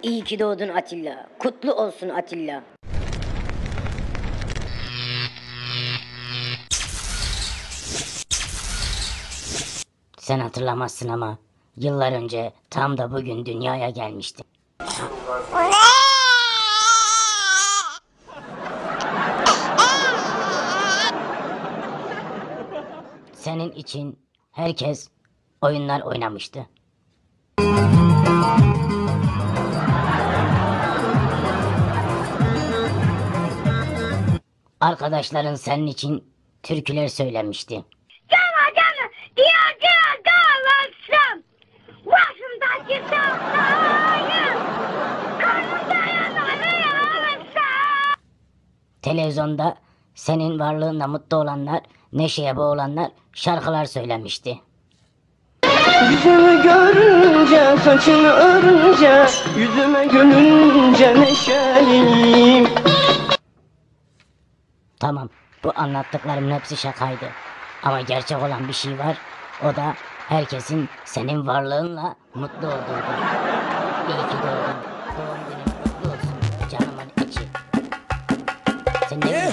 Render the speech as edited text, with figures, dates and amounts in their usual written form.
İyi ki doğdun Atilla. Kutlu olsun Atilla. Sen hatırlamazsın ama yıllar önce tam da bugün dünyaya gelmiştim. Senin için herkes oyunlar oynamıştı. Arkadaşların senin için türküler söylemişti. Canı diyeceğe dağılsın. Başımdaki sağlayın. Karnımda yanarı alsın. Televizyonda senin varlığınla mutlu olanlar, neşeye boğulanlar şarkılar söylemişti. Yüzümü görünce, saçını örünce, yüzüme gülünce neşeliyim. Tamam, bu anlattıklarımın hepsi şakaydı. Ama gerçek olan bir şey var. O da herkesin senin varlığınla mutlu olduğudur. İyi ki doğdun. Doğum günün kutlu olsun canımın içi. Sen ne